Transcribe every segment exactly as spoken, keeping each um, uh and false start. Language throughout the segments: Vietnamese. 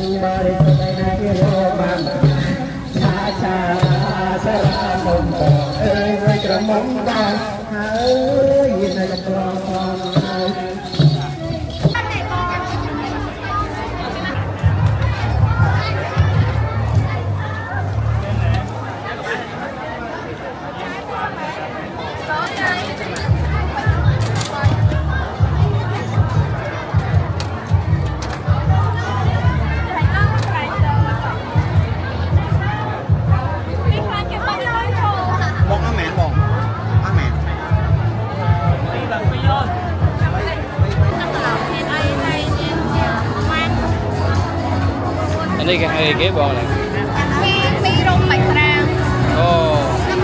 Đây cái hai cái bò này. Mi mi rong bạch tràng. Ồ.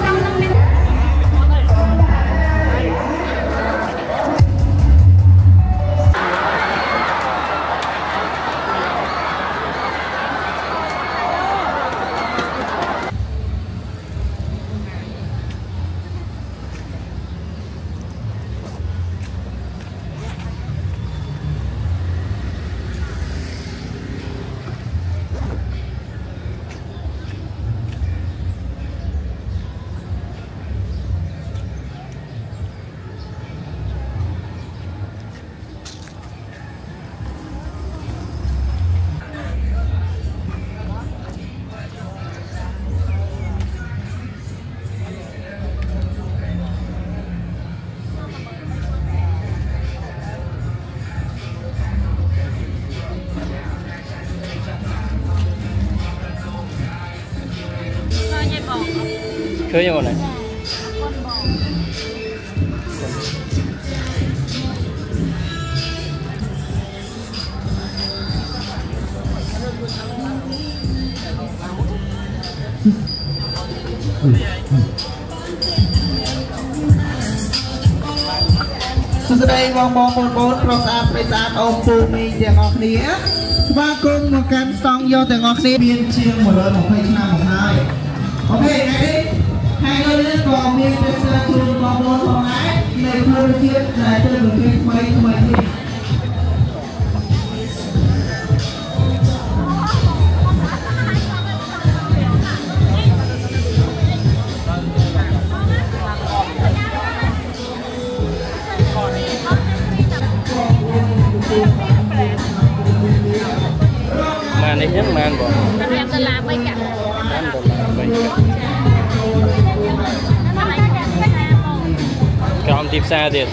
Khơi như này. Từ đây vòng bò một bốn pro sa phải ra ông phu mi tiền ngọc nía và cùng một căn song do tiền ngọc nía biên chiêng một lần một phẩy năm một hai. Ok này đi hai người lên còn miền tây sơn chuông vòng bốn vòng ái này vui chiếc này chơi được cái mấy mấy gì màn này nhất màn bỏ Em ta làm mấy cả. màn bỏ làm mấy cả còn tiếp xaទៀត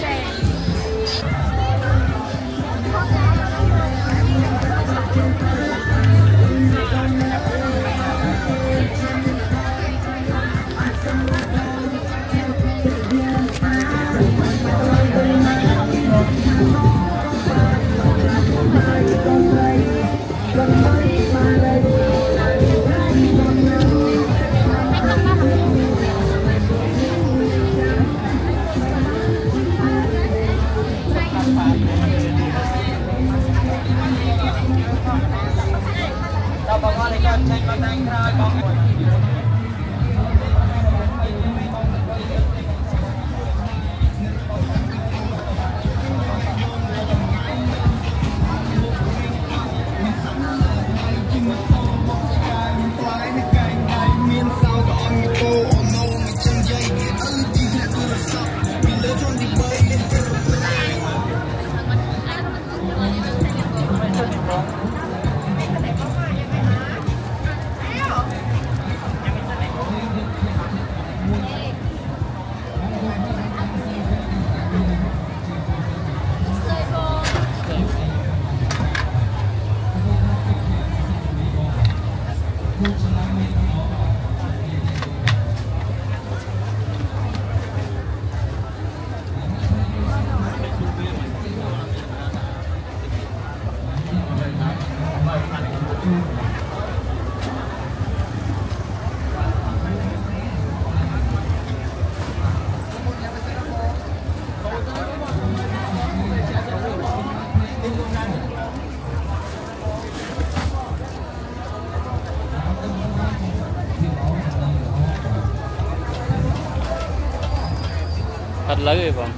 thật lớn rồi bọn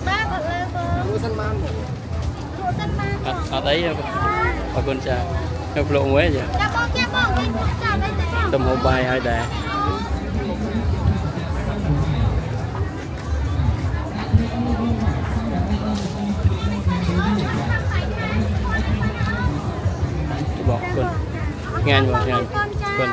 ở đấy bà con cha nhập lộ mới vậy tôm hộp bài hay đà bỏ quần ngang vào ngang quần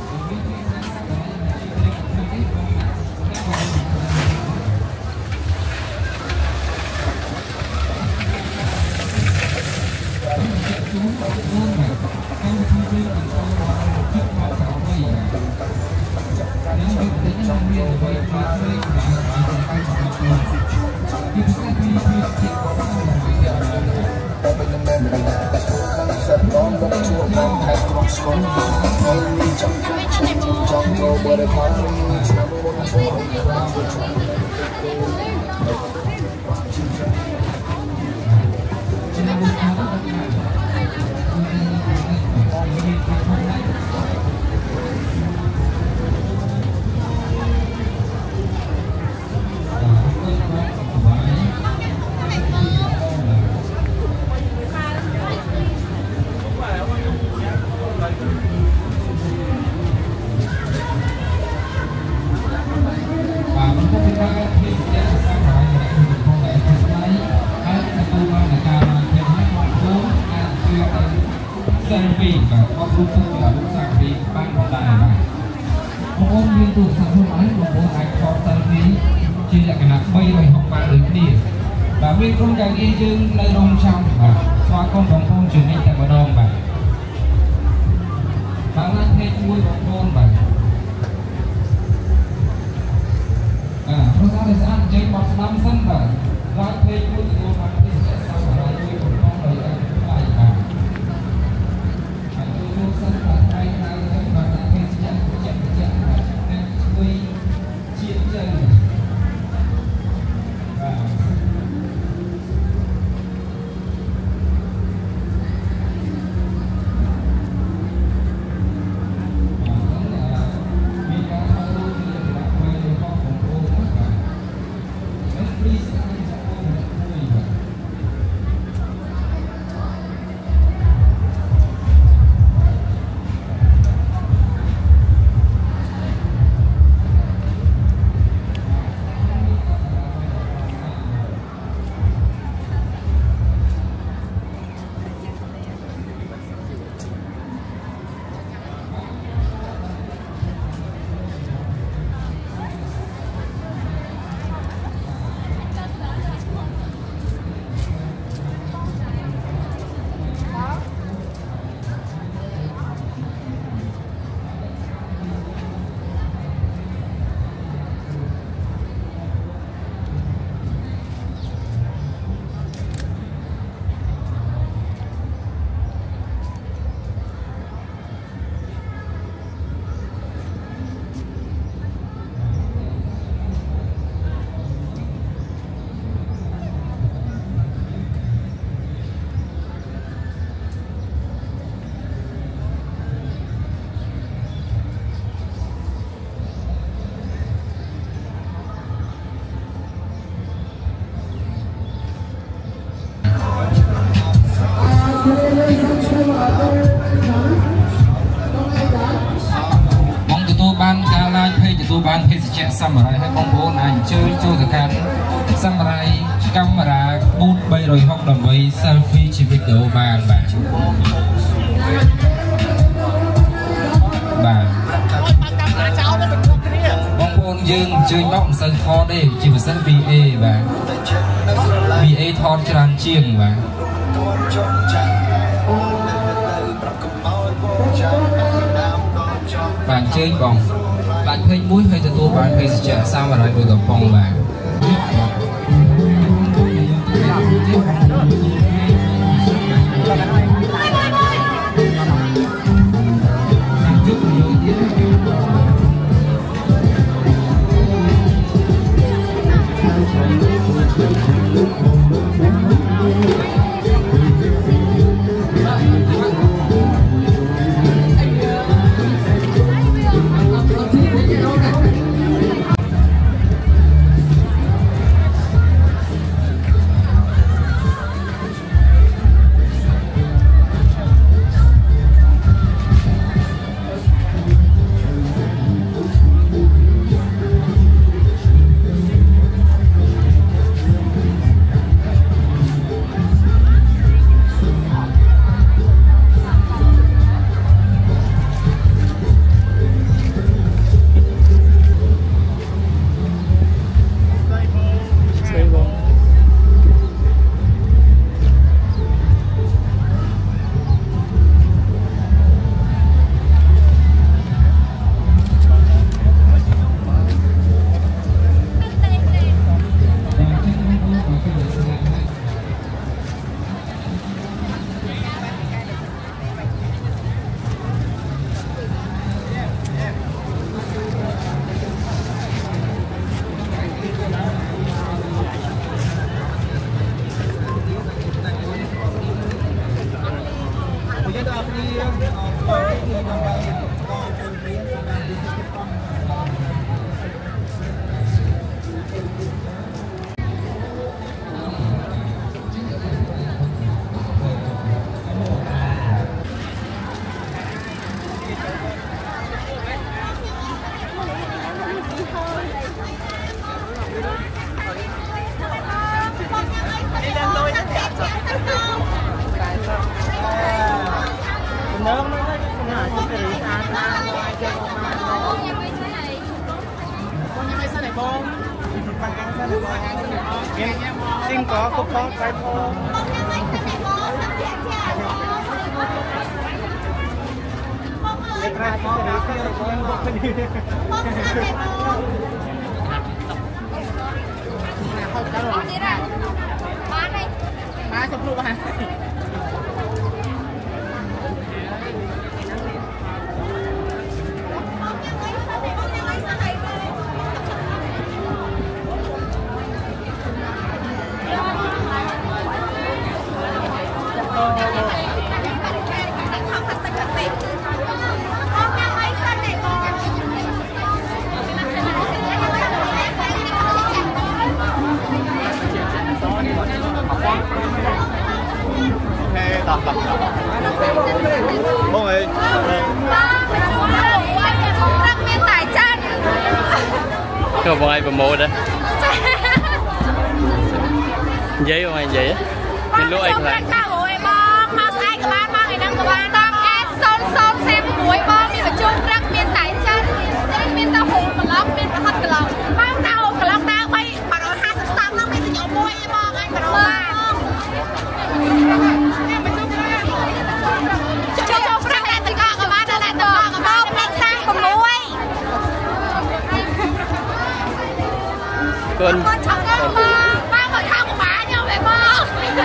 Vì không cần yên dương lấy rong trong và xóa con bóng thôn truyền hình tại bờ đông và bạn đang nghe chui bóng thôn và à nó ra để ăn chơi bọc năm sân và ra thuê chui thì cô bạn thì sẽ sao mà ra chui bóng thôn rồi lại lại và và chui sân và hai hai sân và đang nghe chân chân chân và đang chui chiến chân và banการไล่เพจตัวบ้านเพจแจกซัมอะไรให้บองโบนายเจอโจทย์การซัมอะไรกัมราบูดใบรอยหอกดอกใบเซลฟี่ชีวิตเดียวบ้านแบบบ้านบองโบนยืนเจอน้องเซนทอได้จีบเซนบีเอแบบบีเอทอดจานเชียงแบบบ้านเจอบองบ้านเพชรมุ้ยเพชรตัวบ้านเพชรจะสร้างอะไรโดยกับปองบ้าน Xin có cục có cái thô. Má chụp luôn hả? Tập tập bông ơi cái bông ai mua đó giấy không anh giấy mình lúa anh là con ba con thao của bà nhau vậy con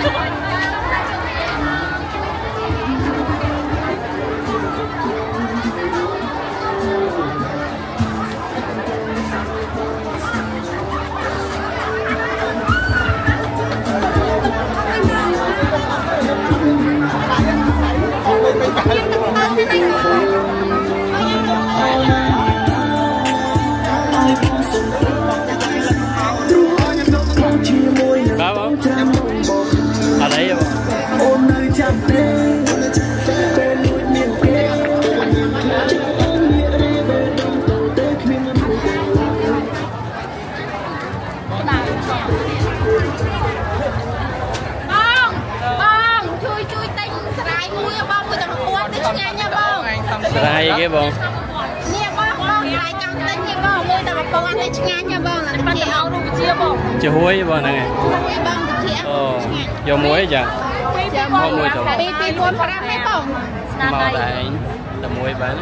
ở đấy không? Đây cái bông. Nè bông bông lại căng tính như bông, mua tao bông ăn cái ngang nha bông, là cái gì áo luôn chia bông. Chia hối bông này này. Ồ, vô muối chả? Vô muối thôi. Pi pi muối phải ăn mấy bông? Màu này là muối bán.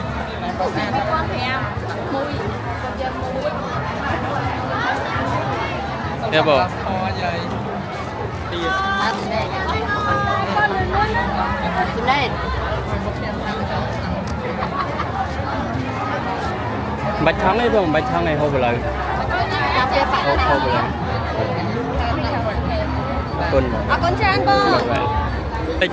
Cái bông. Đây. Bạch thắng ấy không? Bạch thắng này hô vào lời. Hô hô vào lời. Con. À con trai bơ. Tích.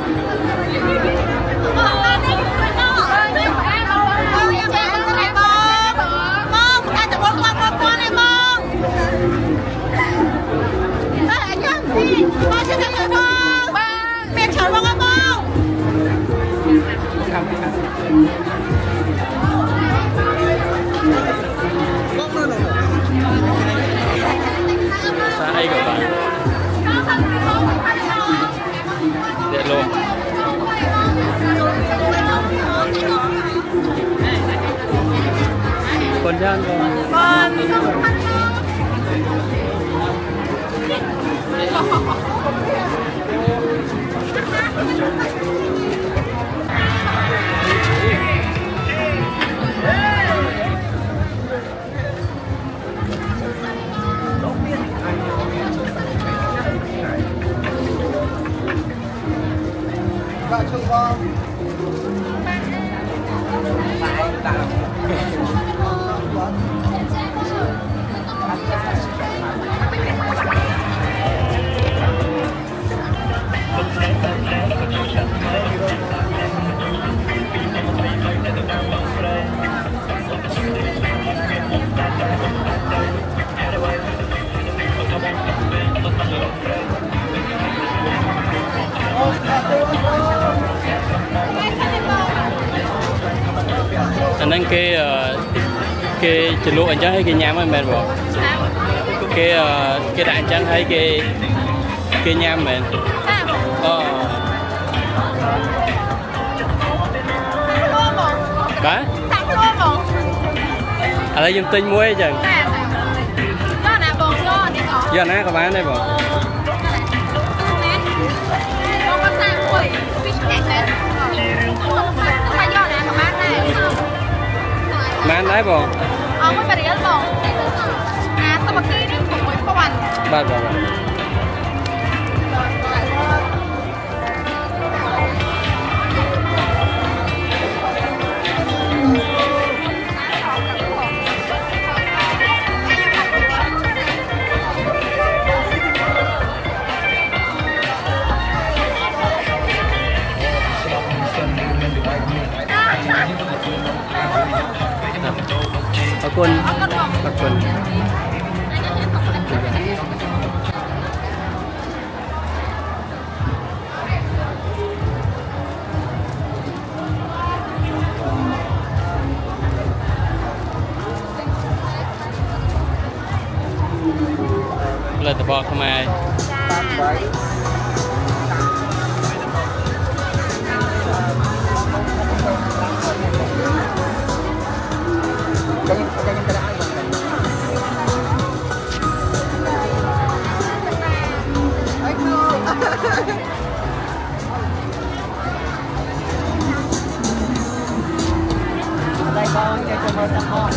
Sai các bạn. Để luôn. Con Giang con. Bạn chung con. anh đang cái cái chỉ lụa anh chắc hay cái nhám anh mệt bỏ cái cái đại chắc hay cái cái nhám mệt ờ bá ở đây dùng tinh muối chẳng giờ nãy có bán đây bỏ bán đấy bỏ ông có phải đi ăn bỏ à tao mà kia đi cũng mới có ăn ba ba Ở quân, ở quân. Là tập bò Khmer. Đây con cho cho con con.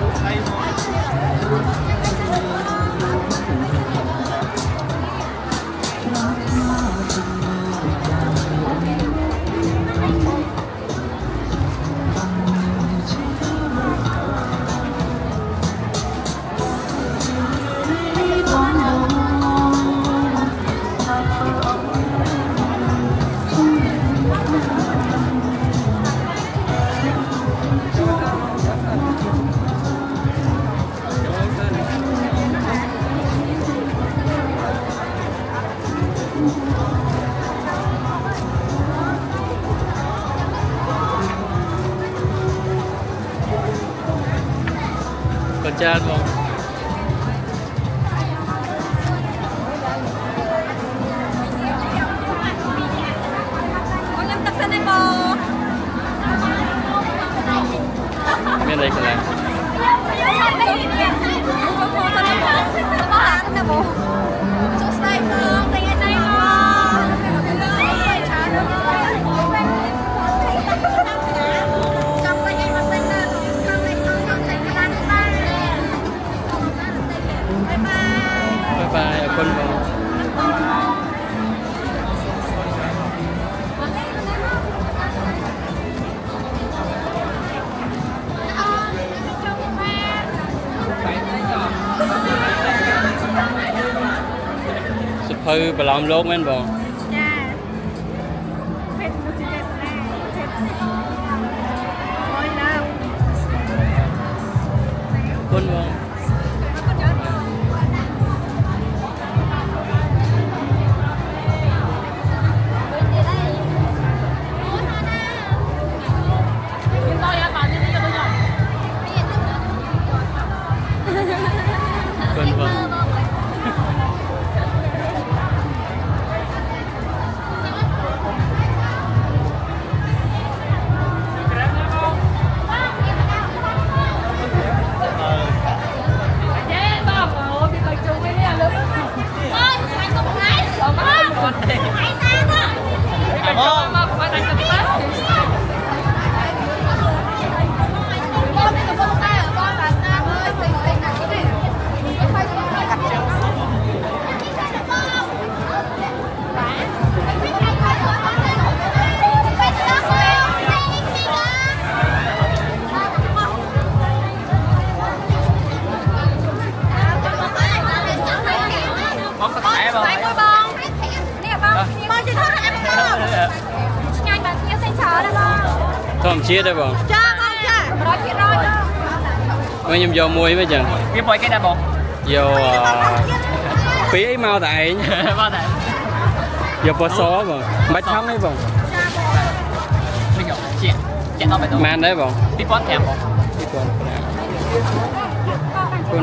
Con cha không? con nhắm tập sân đây bò Bên đây còn lại bye, con bò. Sụp hư bà lòng lốt mấy bò. Con bò. Con bò. Không chia đây bọn. Cho con cha. Rồi chia rồi. Mấy nhầm vô muối mấy chừng. Cái bồi cái đa bọn. Vô phí ấy mau tại. Mau tại. Vô bò xó bọn. Bách thắng ấy bọn. Bây giờ chia. Man đấy bọn. Tí con thèm bọn. Tí con. Con.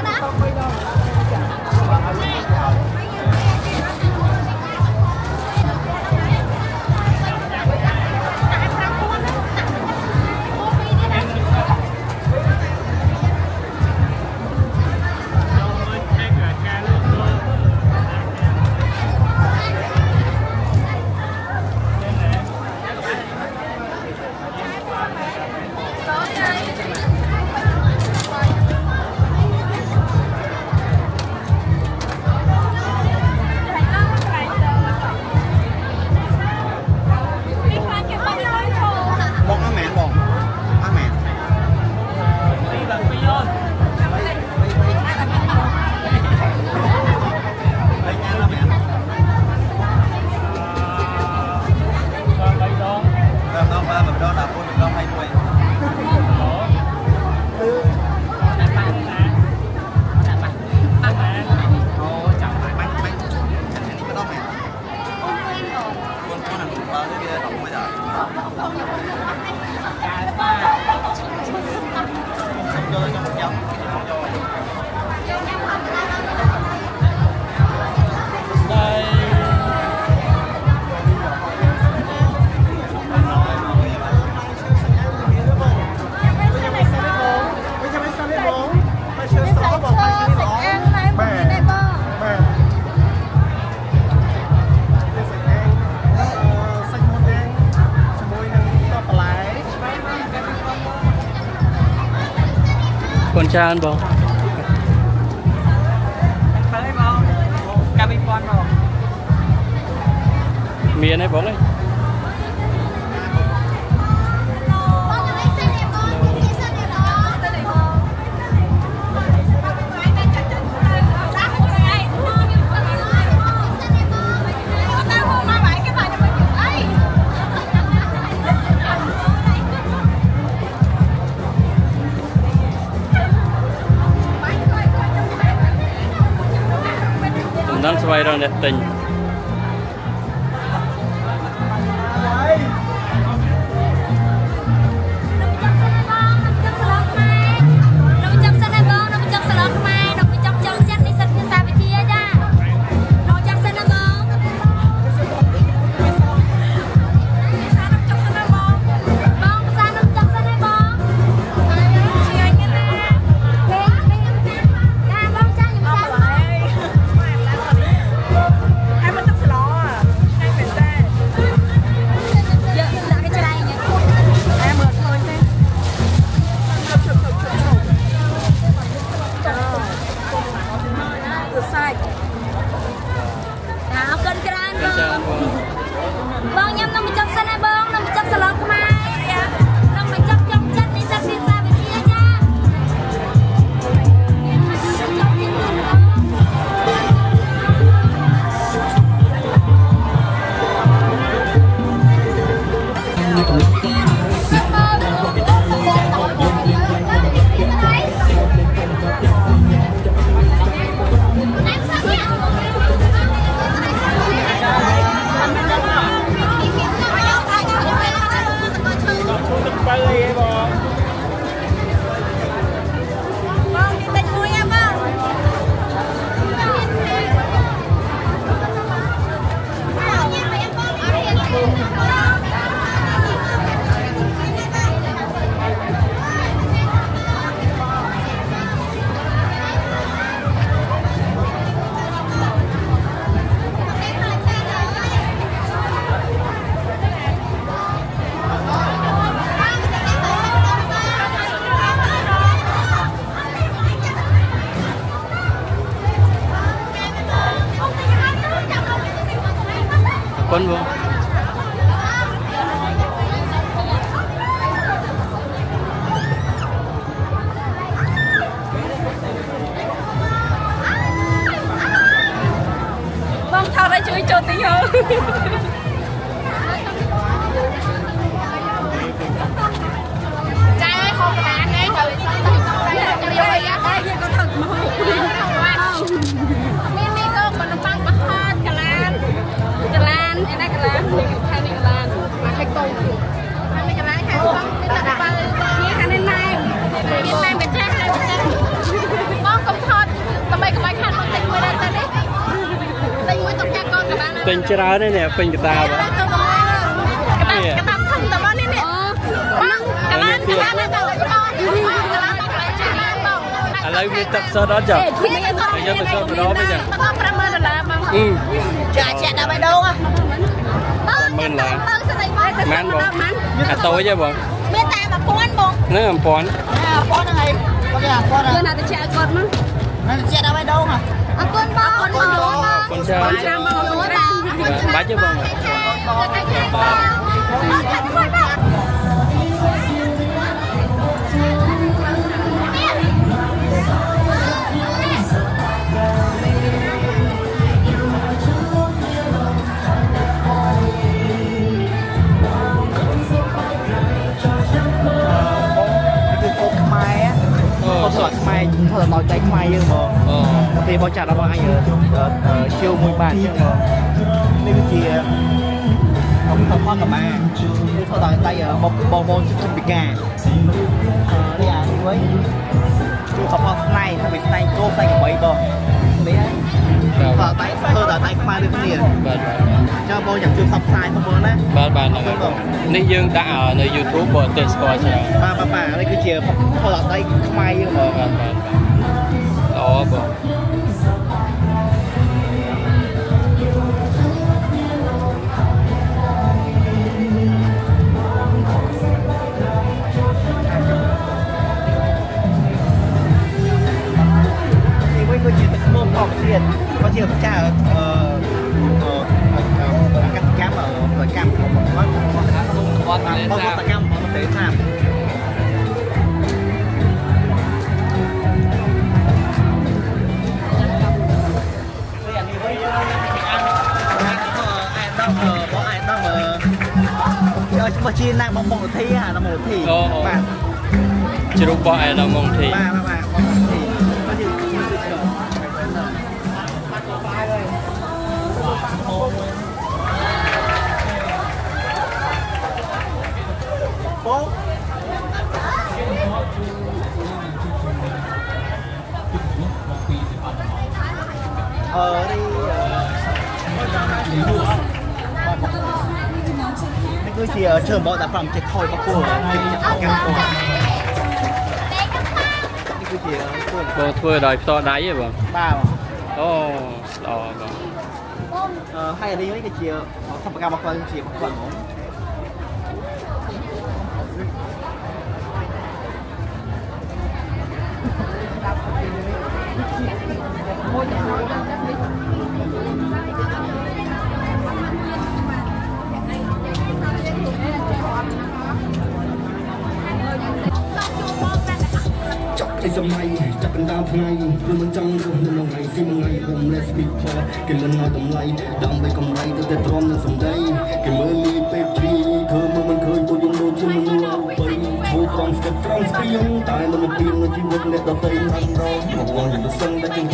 Con trai bông. Thấy bông. Cabin con bông. Miền ấy bông ấy. Đang xoay ra đẹp tình. Con vô. Vâng, thao đâyជួយចូលទីhơn. Trai ơi, không bán đấy, thử xong rồi đây á, đây con thật mà không. Mi mi con còn nó băng băng hết cả lan. Cả lan, em đây cả lan, thay đi cả lan. Mà thay công. Thay đi cả lan, thay công. tình chơi ra đấy nè phình cái ta vậy cái tao không tao bán đi nè cái bán cái bán nó tao à lấy cái tập sơ đó chờ bây giờ tập sơ đó bây giờ ừ chả chả đâu phải đâu à mình là man bông à tối chứ bông biết ta mà pon bông nó làm pon à pon là gì có cái pon là nào tôi chả con nữa nó chả đâu phải đâu hả à con bông con bông con chơi bá chứ bông sọt mai thôi là nói tay mai nhưng mà thì bao chặt nó bao anh ở chiêu mùi bàn nhưng mà nên chỉ không không hoa cả mà thôi là tay ở một bò bò trong bị gà đi à đi với chú không hoa này thay vì tay cô tay của mấy bò đấy ở tay thôi là tay mai được cái gì cho bò chẳng chưa sắp sai không bò đấy bạn bạn là nơi dương đã ở nơi YouTube của tên score chưa ba ba ba đây cứ chia thôi là tay mai nhưng mà bạn bạn đó bò có chuyện tật môn học chuyện có chuyện cha ở các cam ở ở cam của một quán quán quán quán cam có thể làm có ai đang ở mà chi năng mong mong thi à là một thi bạn chỉ lúc bỏ ai là mong thi ba ba ba bố ờ đi cứ chỉ ở trường bọn đã phòng chết thôi có cô cứ chỉ bố thưa đòi to đáy vậy bố ba ồ đó ờ hay là đi mấy cái chiều họ không phải cao một con chỉ một con ไอ้สมัยจะเป็นดาวไงคือมันจังรู้ในลงไงซิมไงผมเลสบิดพอเก็บเงินเอาตำไรดำไปกำไรตั้งแต่ตรอมนั้นสมใจเก็บเมื่อมีเป๊ปทีเธอเมื่อมันเคยตัวยังโดนจนมันเอาไปโชว์ตรองสเต็ปตรองสเปียงตายมันเปลี่ยนในชีวิตเนี่ยเราเต็มทันเราบอกว่าอย่างตัวสั่งได้จริง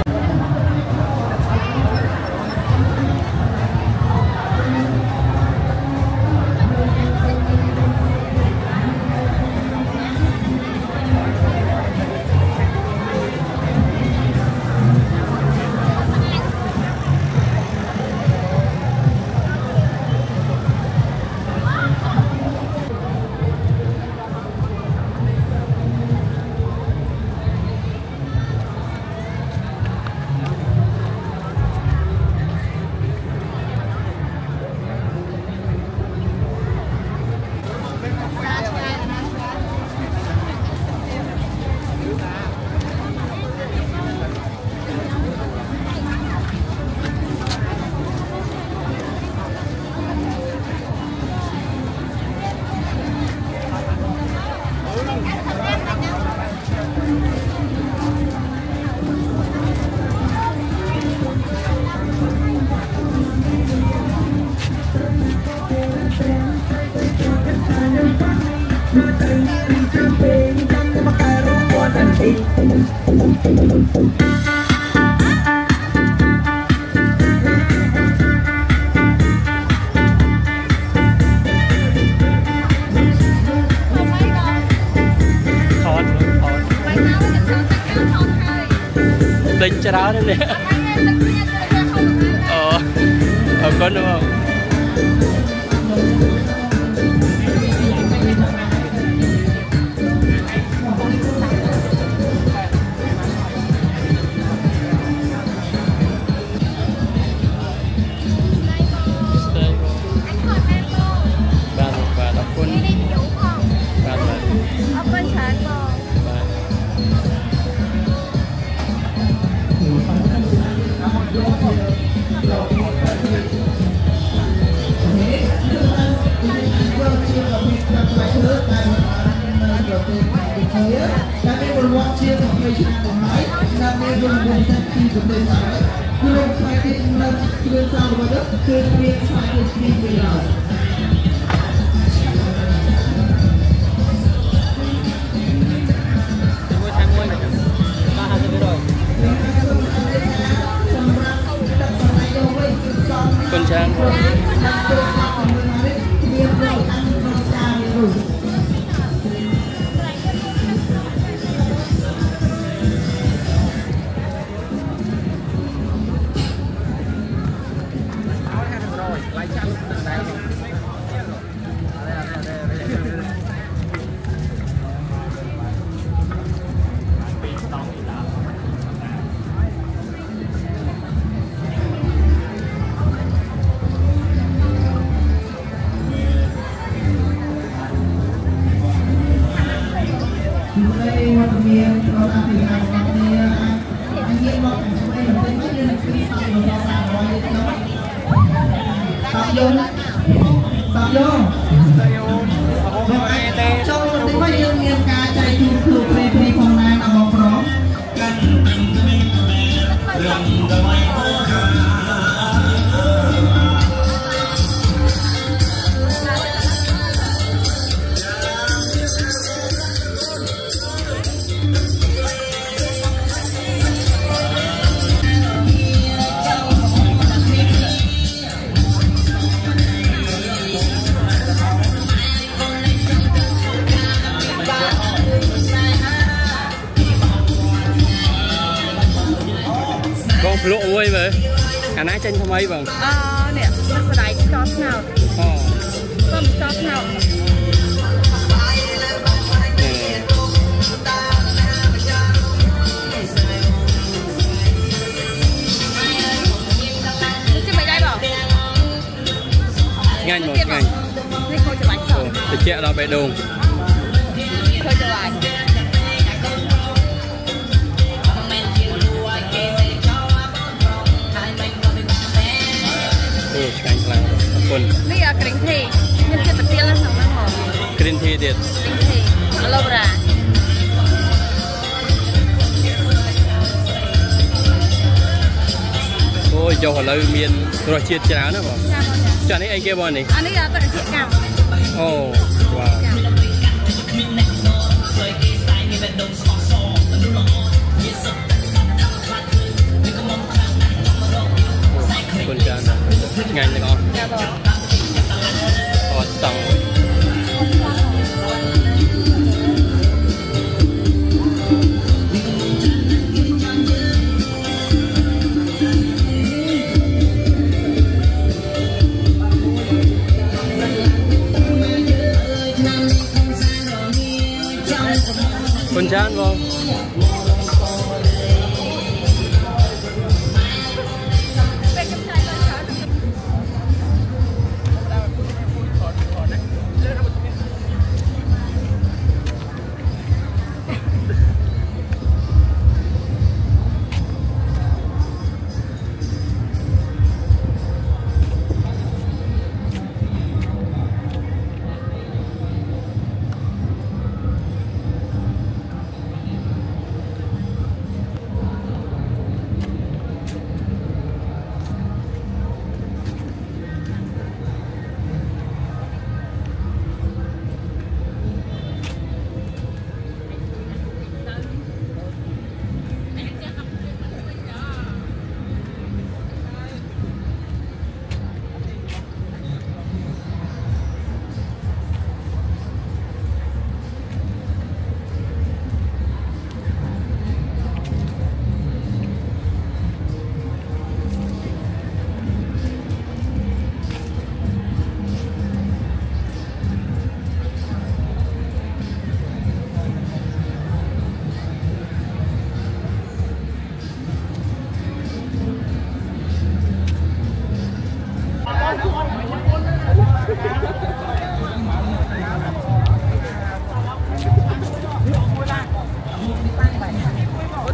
Tính cho đó đấy nè. Ờ, con đúng không? Con trang lộ ơi vậy cả nãy tranh không ấy vâng ờ nè nó sẽ đánh stop nào ờ không stop nào chứ mày đây bảo nhanh một nhanh đi khôi cho bánh sợ thì chạy đó bể đồn khôi cho bánh คนนี่อะกรีนทีมันจะเป็นเตี้ยแล้วสองมันหอมกรีนทีเด็ดกรีนทีอะโลบราโอ้ยเจ้าของเราเมียนตัวเชียดจ้านะบอกจ้านี่ไอเก็บบอลนี่อันนี้อะตัวเชียดกันโอ้ว้าวคนจ้านะงานยังอ่ะอ๋อตังคนจ้าบ่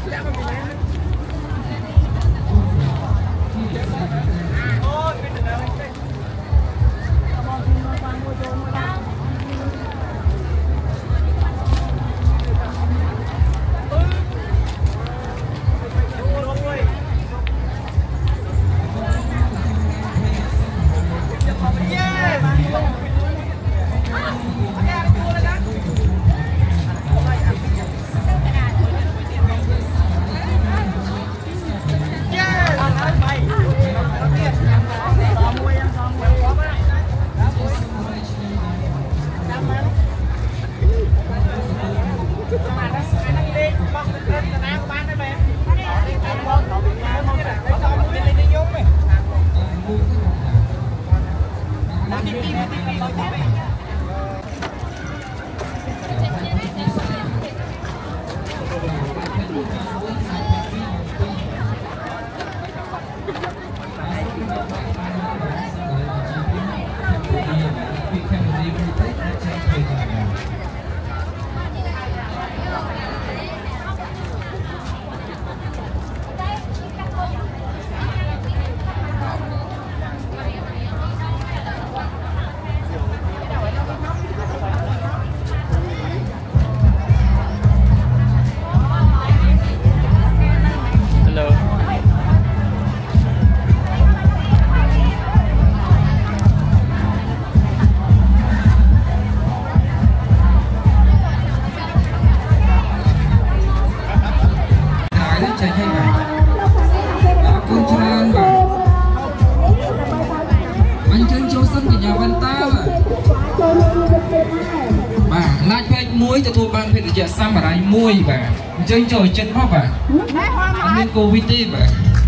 Xăm ở đây mùi bà chơi trồi chân hoa bà anh bên Covid đi bà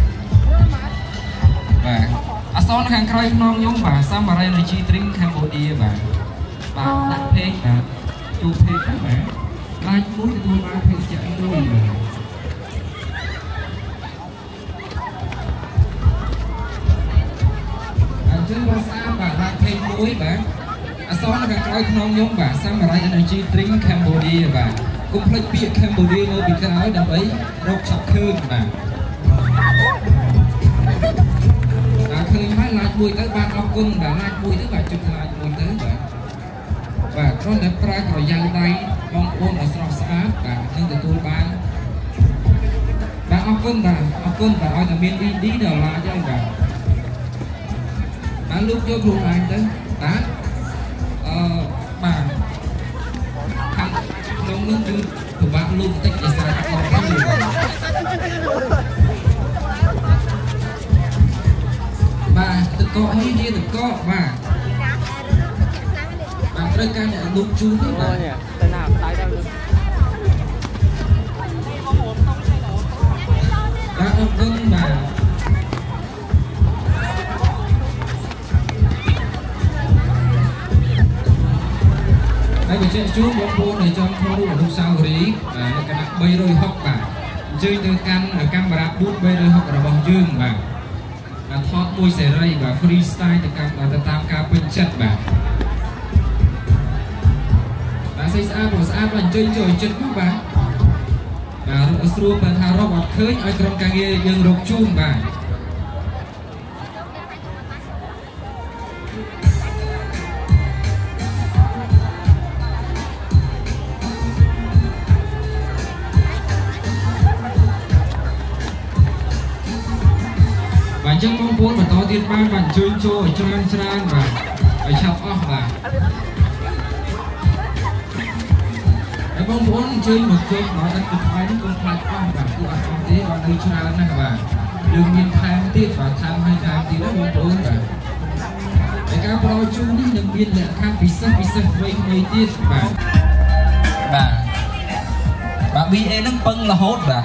bà à sau nó hàng khai non giống bà xăm ở đây là chi trinh Cambodia bà bà đặt phê bà chụp phê các bà lai mũi cho tôi ba phê chạy mùi bà anh chơi qua xa bà đặt phê mũi bà à sau nó hàng khai non giống bà xăm ở đây là chi trinh Cambodia bà cũng lấy bia Cambodia nó bị cái áo đầm ấy rốt chọc khơi mà đã khơi máy lại mùi tới ba áo cung đã lại mùi tới ba chục lại mùi tới vậy và con đã prai rồi dây đây mong ôn ở sọt sát cả nhưng từ tôi bán ba áo cung bà áo cung bà ơi là miền đi đi đầu lại cho anh bà đã lúc cho luôn anh tới đã bà nông nước đưa của bạn luôn tích để ra còn cái gì bà tự có như thế tự có bà bà tới ca nhận đúng chú đấy bà đã ông cưng bà đây mình sẽ chú bóng bố này cho không đủ đủ sao rồi cái nắp bay rồi học bà chơi từ căn ở camera bút bay rồi học là bằng dương bà là thoát môi xẻ ray và freestyle từ cam và từ tam ca bên chất bà bà xây xa bỏ xa và chơi chơi chất của bà bà rụng xuống bà thả rộng bọt khơi ở trong ca nghe dương rộng chung bà chân mong muốn và to tiền ba bạn chơi chơi ở trang trang và ở chào óc và cái mong muốn chơi một chơi nó đang cực phái đến công khai óc và cứ ở trong thế và đi trang này và đừng nhìn tham tiết và tham hay tham thì nó mong muốn và cái các pro chú đi đừng biên lệ tham vì sắc vì sắc với mấy tiết và bà bà bi e nó bưng là hốt và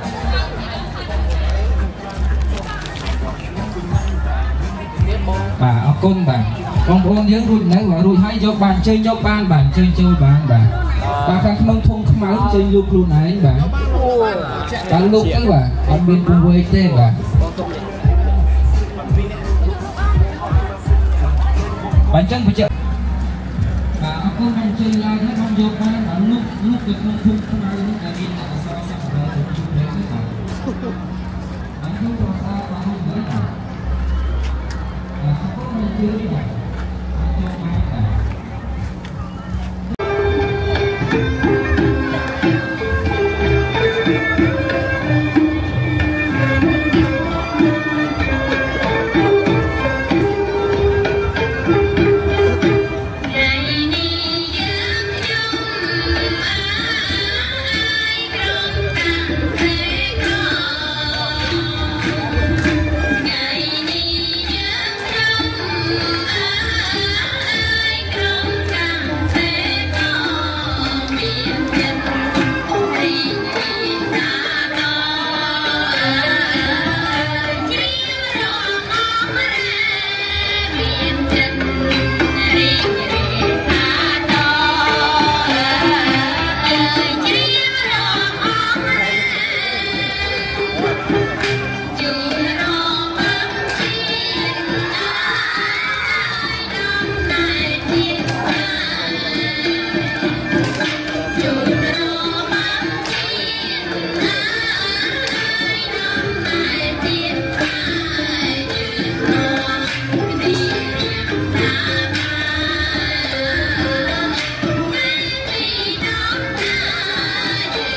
bà ở cung bà con con nhớ rụi nãy và rụi hay cho bạn chơi cho ban bạn chơi chơi bạn bà bà khang không thung không máu chơi lúc luôn nãy bà bà lúc ấy bà ở bên cùng với tê bà bạn chân phải chơi bà ở cung đang chơi lại nó không vô ban bà lúc lúc cái không thung không máu lúc cái gì là sao sao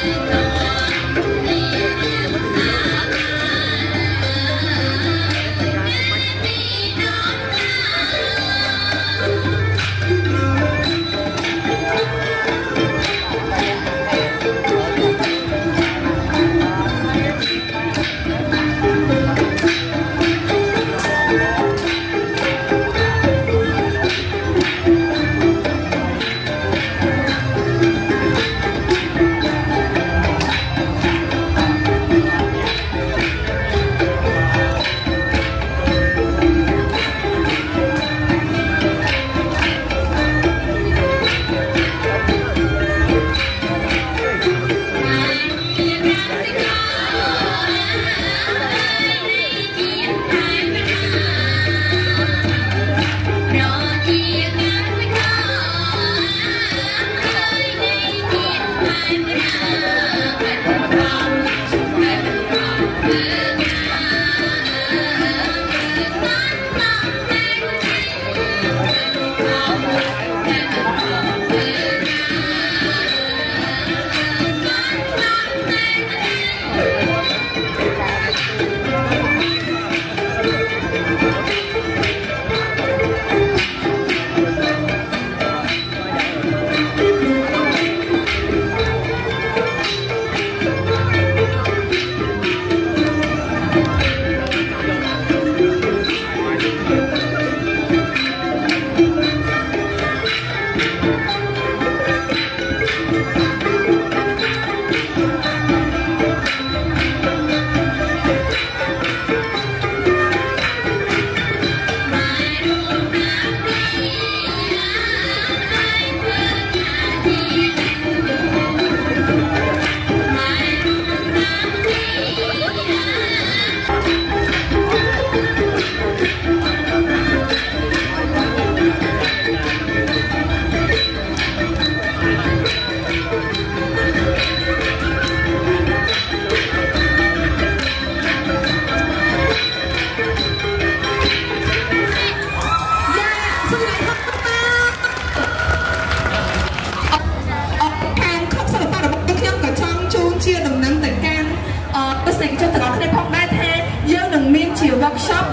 workshop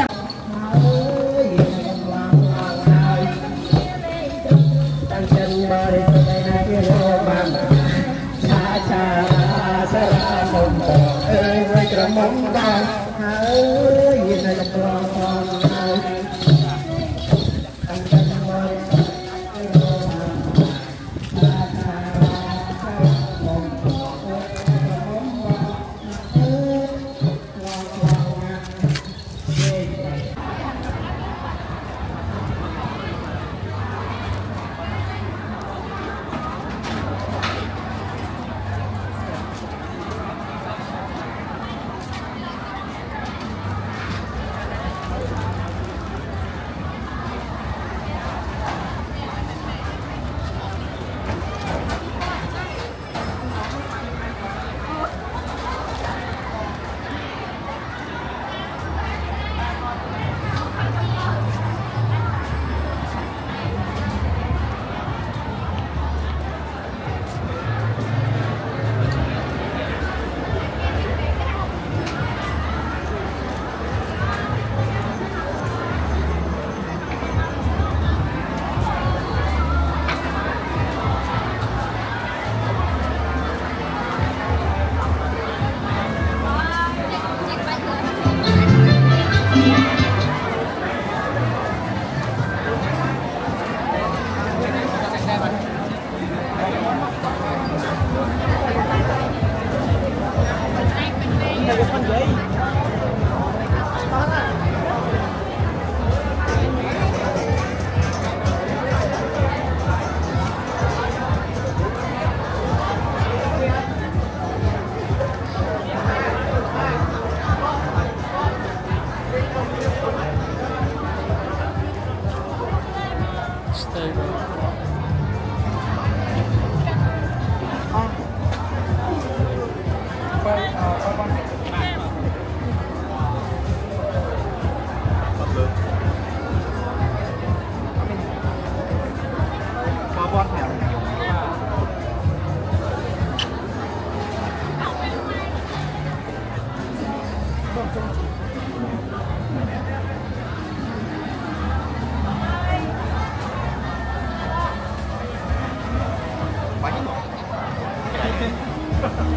អ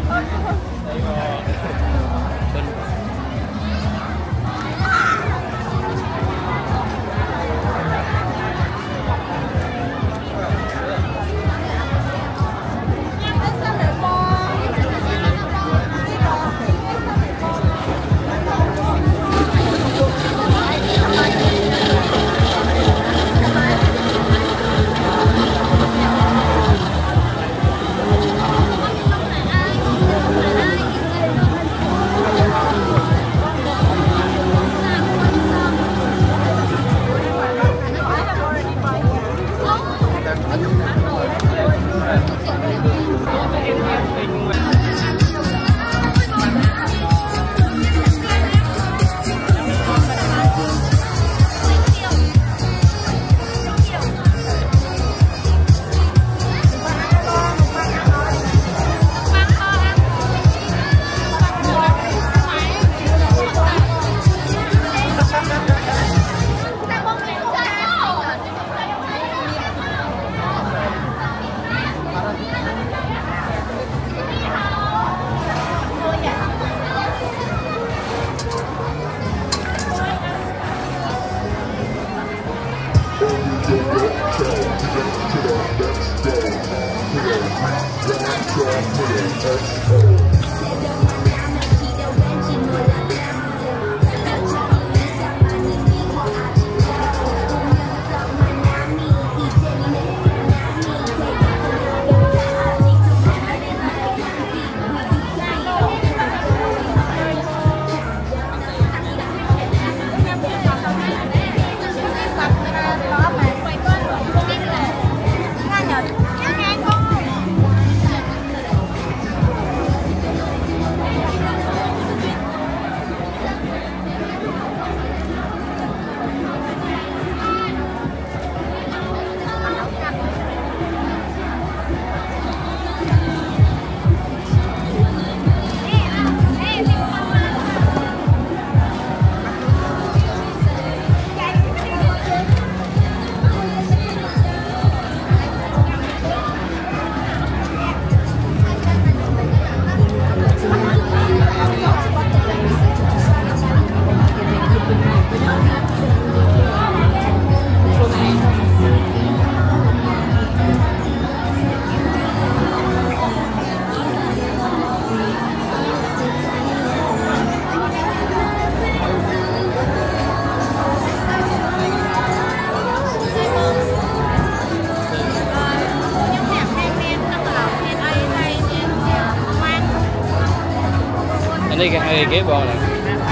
Đây cái hai cái bò này.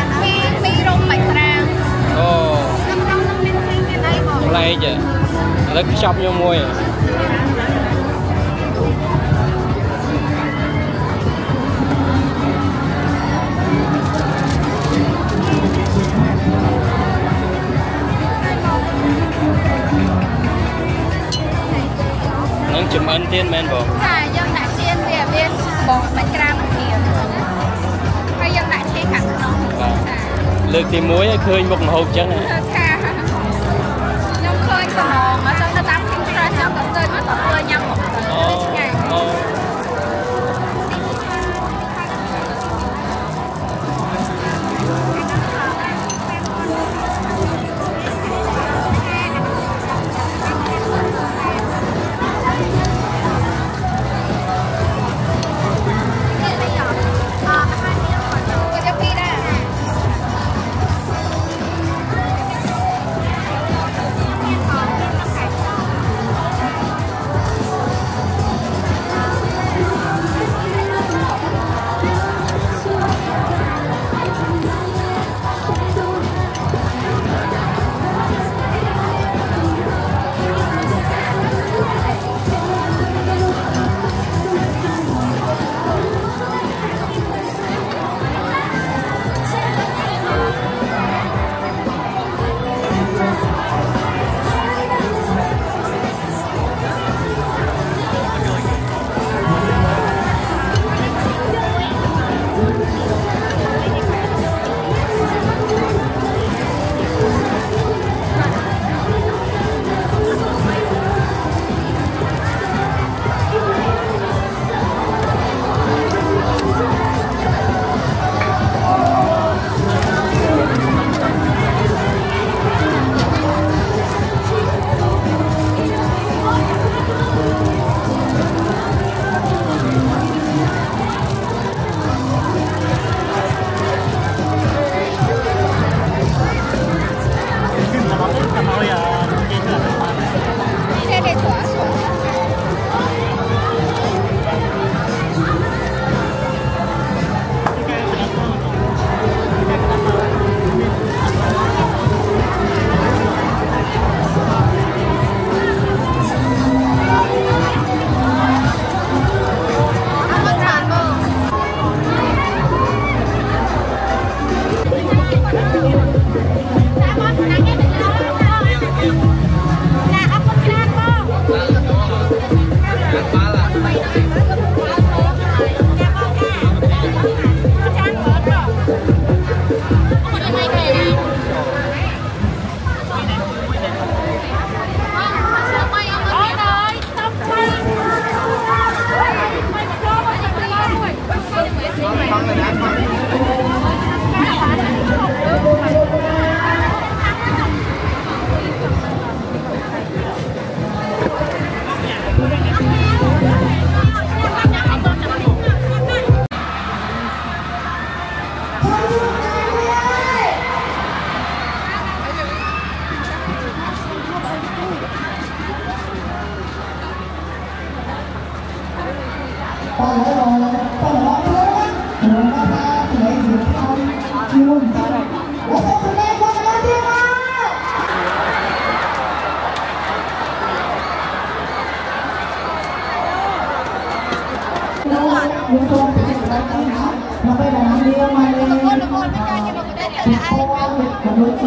Mi rong bạch tràng. Ồ. Trong trong nó bên bên đây bò. Đây chứ. Nó cứ shop vô môi. Nâng chùm ấn tiên men bò. Dạ, dân đã tiên về bên bò bạch tràng một kia. Hay dân đã chế khẳng nó. Lược thì muối khơi một hộp chắc này. Nhưng khơi còn nó mà xong nó tắm kinh ra xong nó rơi mất tỏ khơi nhau một ngày.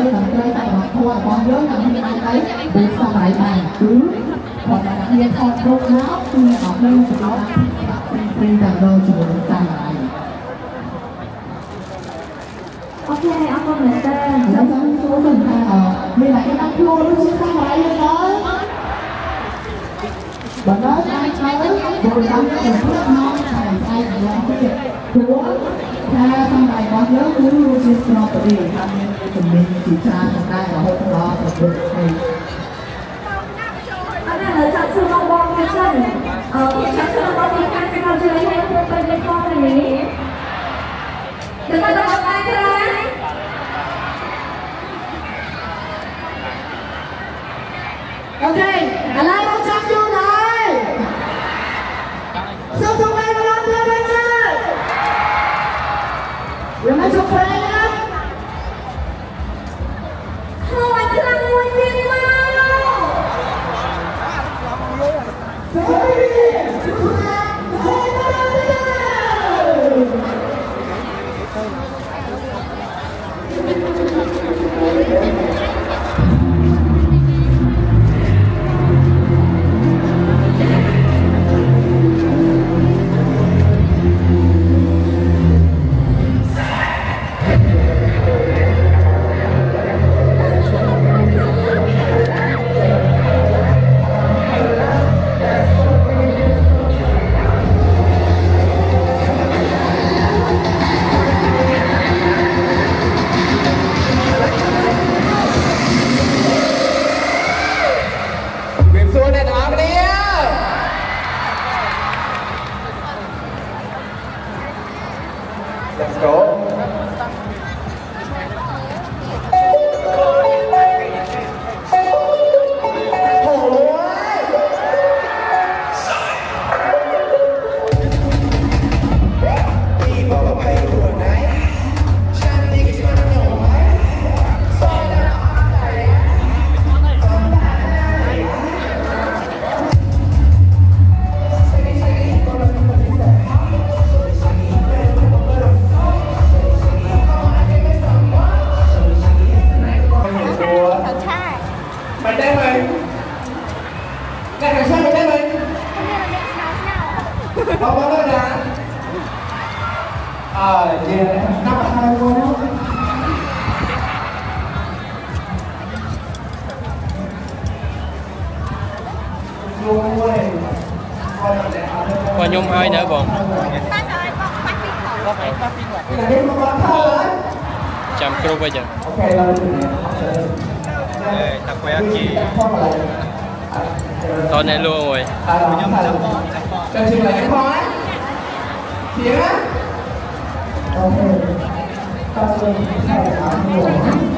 tầm chơi tại học thua con nhớ là mình ăn đấy buộc sau lại bàn cứ còn là đặc biệt con rốt láo khi học đây thì nó đi tầm đâu chỉ được sang lại. Ok, ông con mình tên. Nó giống số mình ta ở mình lại cái thua nó chưa sang lại luôn đấy. Bạn nói ai chơi rồi đóng cái nước non thầy ai thì làm cái việc chúa ta sang này có nhớ cứ luôn trên cho tự đi làm nên tụi mình chỉ tra trong tay và hôm đó là được thầy. Anh này là chặt sư long bong cái chân. Ờ, chặt sư long bong thì anh sẽ làm chơi hay không bên bên con này. Đừng có đọc ai thế này. Ok, anh lại một trăm vô này. Sao không ai mà làm thế này chứ? Đừng có chụp phê nhá. Không, anh cứ làm nguôi riêng mà. Let's go. Mình đây mình Ngày cảnh sát mình đây mình Không có nói ra Ờ, gì này năm hai cô đó Và nhung ai nữa bọn chăm kêu bây giờ ta quen gì con này luôn rồi cần chừng lại cái con á tiếng á ok ta lên